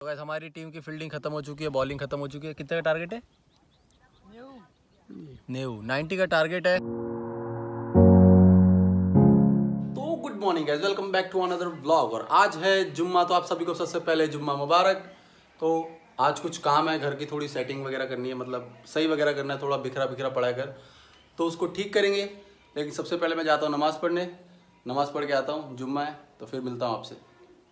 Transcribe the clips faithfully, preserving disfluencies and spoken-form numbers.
तो गाइस हमारी टीम की फील्डिंग खत्म हो चुकी है, बॉलिंग खत्म हो चुकी है। कितने का टारगेट है? नेव नाइन्टी का टारगेट है। तो good morning guys, welcome back to another vlog. और आज है जुम्मा, तो आप सभी को सबसे पहले जुम्मा मुबारक। तो आज कुछ काम है, घर की थोड़ी सेटिंग वगैरह करनी है, मतलब सही वगैरह करना है, थोड़ा बिखरा बिखरा पड़ा है घर, तो उसको ठीक करेंगे। लेकिन सबसे पहले मैं जाता हूँ नमाज़ पढ़ने, नमाज़ पढ़ के आता हूँ, जुम्मा है, तो फिर मिलता हूँ आपसे।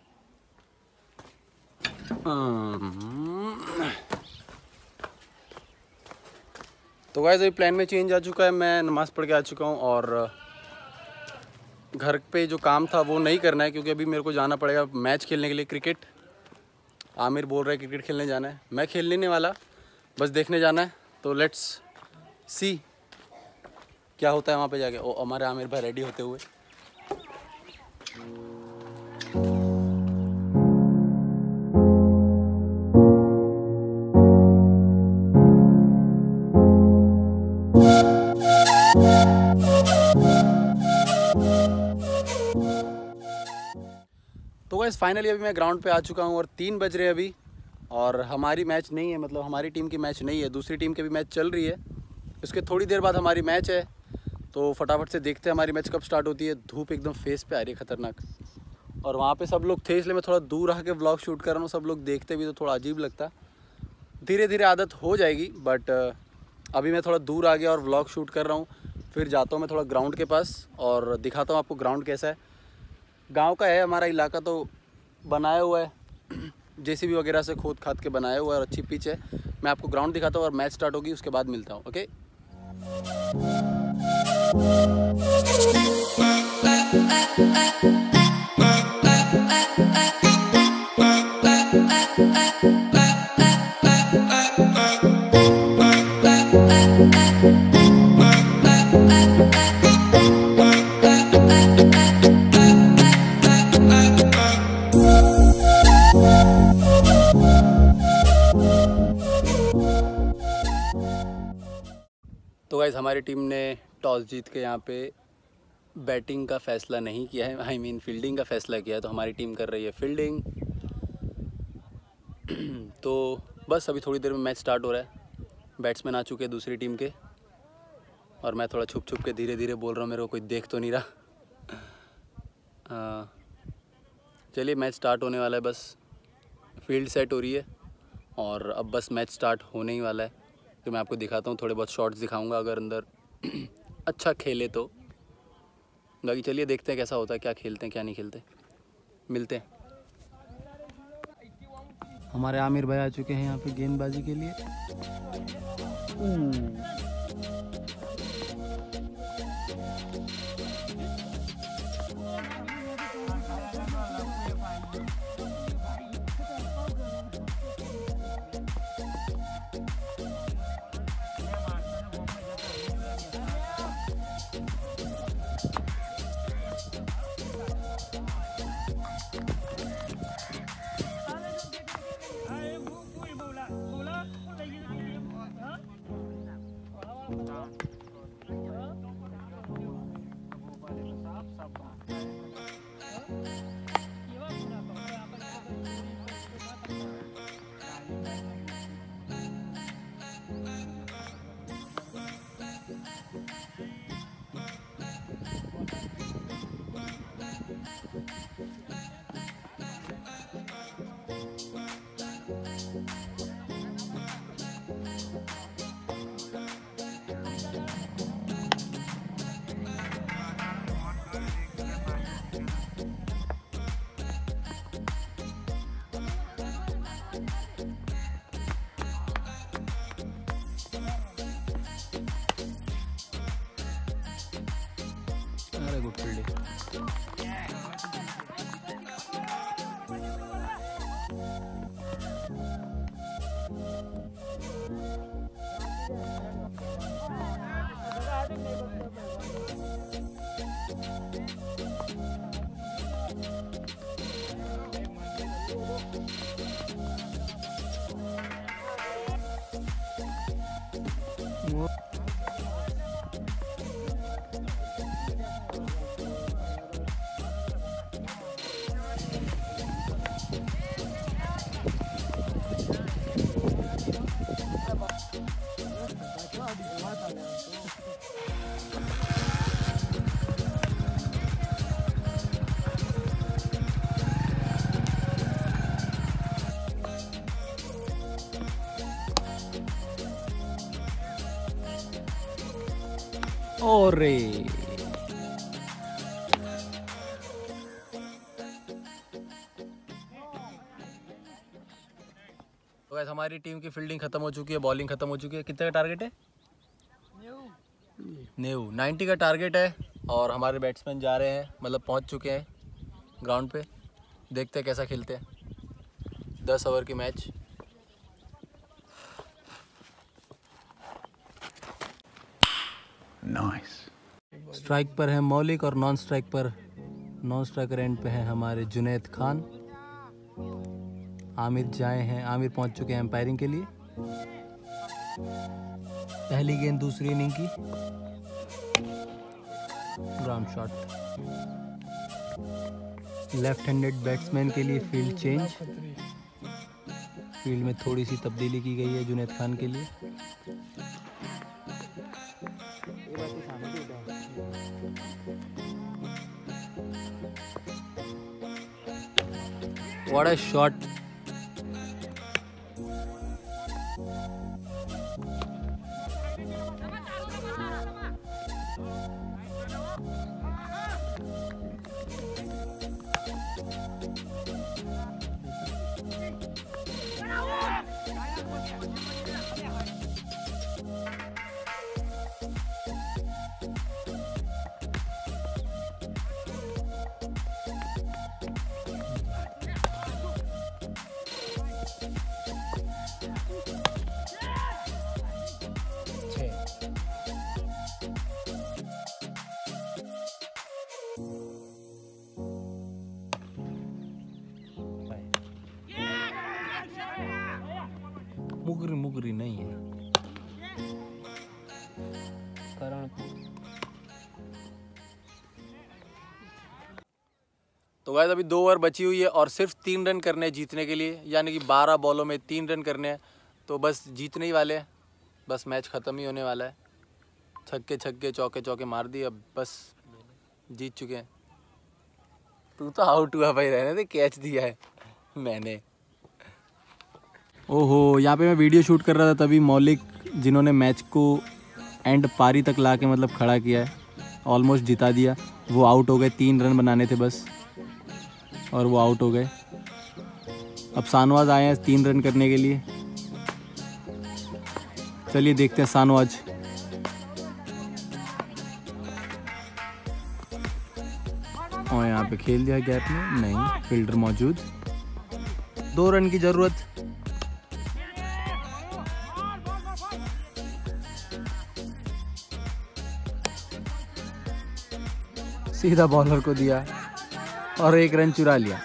तो गाइस अभी प्लान में चेंज आ चुका है, मैं नमाज़ पढ़ के आ चुका हूँ और घर पे जो काम था वो नहीं करना है, क्योंकि अभी मेरे को जाना पड़ेगा मैच खेलने के लिए, क्रिकेट। आमिर बोल रहा है क्रिकेट खेलने जाना है, मैं खेलने नहीं वाला, बस देखने जाना है। तो लेट्स सी क्या होता है वहाँ पे जाके। ओ हमारे आमिर भाई रेडी होते हुए। तो गाइस फाइनली अभी मैं ग्राउंड पे आ चुका हूँ और तीन बज रहे हैं अभी, और हमारी मैच नहीं है, मतलब हमारी टीम की मैच नहीं है, दूसरी टीम की भी मैच चल रही है। इसके थोड़ी देर बाद हमारी मैच है, तो फटाफट से देखते हैं हमारी मैच कब स्टार्ट होती है। धूप एकदम फेस पे आ रही है खतरनाक, और वहाँ पे सब लोग थे, इसलिए मैं थोड़ा दूर आके व्लॉग शूट कर रहा हूँ। सब लोग देखते भी तो थोड़ा अजीब लगता, धीरे धीरे आदत हो जाएगी। बट अभी मैं थोड़ा दूर आ गया और व्लॉग शूट कर रहा हूँ। फिर जाता हूँ मैं थोड़ा ग्राउंड के पास और दिखाता हूँ आपको ग्राउंड कैसा है। गांव का है हमारा इलाका, तो बनाया हुआ है जेसीबी वगैरह से खोद खाद के बनाया हुआ है, और अच्छी पिच है। मैं आपको ग्राउंड दिखाता हूँ और मैच स्टार्ट होगी उसके बाद मिलता हूँ। ओके तो गाइस हमारी टीम ने टॉस जीत के यहाँ पे बैटिंग का फ़ैसला नहीं किया है, आई मीन फील्डिंग का फ़ैसला किया है। तो हमारी टीम कर रही है फील्डिंग। तो बस अभी थोड़ी देर में मैच स्टार्ट हो रहा है। बैट्समैन आ चुके हैं दूसरी टीम के, और मैं थोड़ा छुप छुप के धीरे धीरे बोल रहा हूँ, मेरे को कोई देख तो नहीं रहा। चलिए मैच स्टार्ट होने वाला है, बस फील्ड सेट हो रही है और अब बस मैच स्टार्ट होने ही वाला है। तो मैं आपको दिखाता हूँ, थोड़े बहुत शॉट्स दिखाऊंगा अगर अंदर अच्छा खेले तो। बाकी चलिए देखते हैं कैसा होता है, क्या खेलते हैं क्या नहीं खेलते, मिलते हैं। हमारे आमिर भाई आ चुके हैं यहाँ पे गेंदबाजी के लिए। अरे गुड फील्डिंग। और तो गाइस हमारी टीम की फील्डिंग खत्म हो चुकी है, बॉलिंग खत्म हो चुकी है। कितने का टारगेट है? नेव नाइन्टी का टारगेट है। और हमारे बैट्समैन जा रहे हैं, मतलब पहुंच चुके हैं ग्राउंड पे। देखते हैं कैसा खेलते हैं। दस ओवर की मैच। नाइस। स्ट्राइक पर है मौलिक और नॉन स्ट्राइक पर नॉन स्ट्राइकर एंड पे है हमारे जुनैद खान। आमिर जाए हैं, आमिर पहुंच चुके हैं एम्पायरिंग के लिए। पहली गेंद दूसरी इनिंग की, ground shot. Left handed batsman के लिए फील्ड चेंज। फील्ड में थोड़ी सी तब्दीली की गई है जुनैद खान के लिए। What a shot. मुगरी मुगरी नहीं है। तो गाइस अभी दो ओवर बची हुई है और सिर्फ तीन रन करने हैं जीतने के लिए, यानी कि बारह बॉलों में तीन रन करने हैं। तो बस जीतने ही वाले हैं, बस मैच ख़त्म ही होने वाला है। छक्के छक्के चौके चौके मार दिए, अब बस जीत चुके हैं। तू तो आउट हुआ भाई, रहने दे, कैच दिया है मैंने। ओहो, यहाँ पे मैं वीडियो शूट कर रहा था, तभी मौलिक जिन्होंने मैच को एंड पारी तक ला के मतलब खड़ा किया है, ऑलमोस्ट जिता दिया, वो आउट हो गए। तीन रन बनाने थे बस और वो आउट हो गए। अब शानवाज आए हैं तीन रन करने के लिए। चलिए देखते हैं शानवाज। और यहाँ पे खेल दिया गैप में, नहीं फील्डर मौजूद। दो रन की जरूरत। सीधा बॉलर को दिया और एक रन चुरा लिया।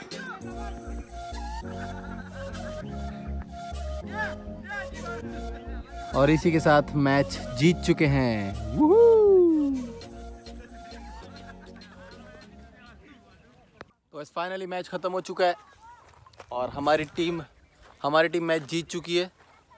और इसी के साथ मैच जीत चुके हैं। तो इस फाइनली मैच खत्म हो चुका है और हमारी टीम हमारी टीम मैच जीत चुकी है।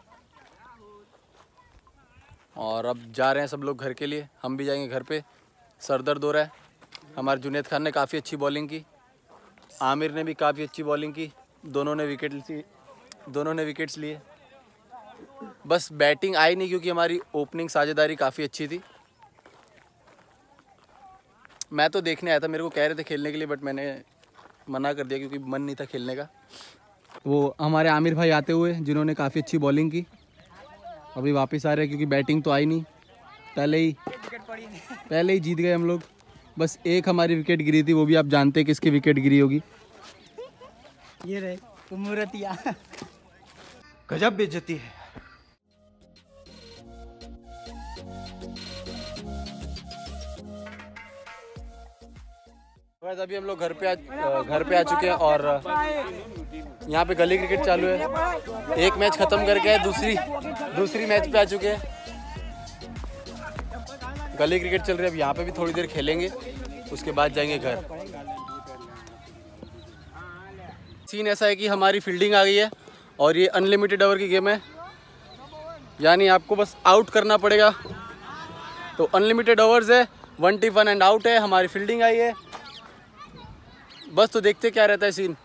और अब जा रहे हैं सब लोग घर के लिए, हम भी जाएंगे घर पे। सर दर्द हो रहा है। हमारे जुनैद खान ने काफ़ी अच्छी बॉलिंग की, आमिर ने भी काफ़ी अच्छी बॉलिंग की, दोनों ने विकेट ली दोनों ने विकेट्स लिए। बस बैटिंग आई नहीं क्योंकि हमारी ओपनिंग साझेदारी काफ़ी अच्छी थी। मैं तो देखने आया था, मेरे को कह रहे थे खेलने के लिए, बट मैंने मना कर दिया क्योंकि मन नहीं था खेलने का। वो हमारे आमिर भाई आते हुए जिन्होंने काफ़ी अच्छी बॉलिंग की, अभी वापस आ रहे हैं क्योंकि बैटिंग तो आई नहीं। पहले ही पहले ही जीत गए हम लोग। बस एक हमारी विकेट गिरी थी, वो भी आप जानते हैं किसकी विकेट गिरी होगी। ये रहे उमरतिया। गजब बेइज्जती है। अभी हम लोग घर पे आ घर पे आ चुके हैं और यहाँ पे गली क्रिकेट चालू है। एक मैच खत्म करके दूसरी दूसरी मैच पे आ चुके हैं। गली क्रिकेट चल रही है। अब यहाँ पे भी थोड़ी देर खेलेंगे, उसके बाद जाएंगे घर। सीन ऐसा है कि हमारी फील्डिंग आ गई है और ये अनलिमिटेड ओवर की गेम है, यानी आपको बस आउट करना पड़ेगा। तो अनलिमिटेड ओवर्स है, one tip one hand out है। हमारी फील्डिंग आई है, बस तो देखते क्या रहता है सीन।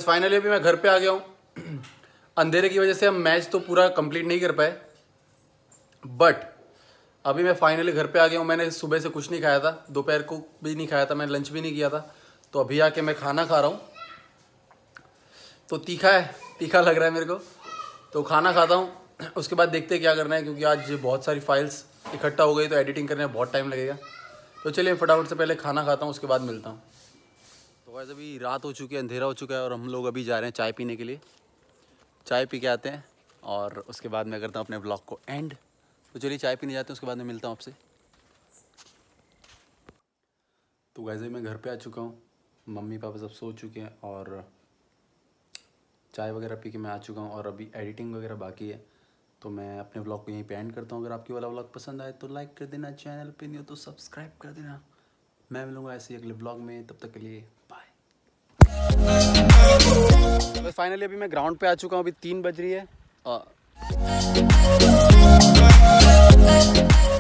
फाइनली अभी मैं घर पे आ गया हूँ। अंधेरे की वजह से हम मैच तो पूरा कंप्लीट नहीं कर पाए, बट अभी मैं फाइनली घर पे आ गया हूँ। मैंने सुबह से कुछ नहीं खाया था, दोपहर को भी नहीं खाया था, मैंने लंच भी नहीं किया था। तो अभी आके मैं खाना खा रहा हूँ। तो तीखा है, तीखा लग रहा है मेरे को। तो खाना खाता हूँ, उसके बाद देखते हैं क्या करना है, क्योंकि आज बहुत सारी फाइल्स इकट्ठा हो गई तो एडिटिंग करने में बहुत टाइम लगेगा। तो चलिए फटाफट से पहले खाना खाता हूँ, उसके बाद मिलता हूँ। तो वैसे अभी रात हो चुकी है, अंधेरा हो चुका है और हम लोग अभी जा रहे हैं चाय पीने के लिए। चाय पी के आते हैं और उसके बाद मैं करता हूँ अपने ब्लॉग को एंड। तो चलिए चाय पीने जाते हैं, उसके बाद मैं मिलता हूँ आपसे। तो वैसे मैं घर पे आ चुका हूँ, मम्मी पापा सब सो चुके हैं और चाय वगैरह पी के मैं आ चुका हूँ और अभी एडिटिंग वगैरह बाकी है। तो मैं अपने व्लॉग को यहीं पे एंड करता हूँ। अगर आपकी वाला व्लॉग पसंद आए तो लाइक कर देना, चैनल पे नहीं हो तो सब्सक्राइब कर देना। मैं मिलूँगा ऐसे ही अगले व्लॉग में, तब तक के लिए बाय। तो फाइनली अभी मैं ग्राउंड पे आ चुका हूँ, अभी तीन बज रही है और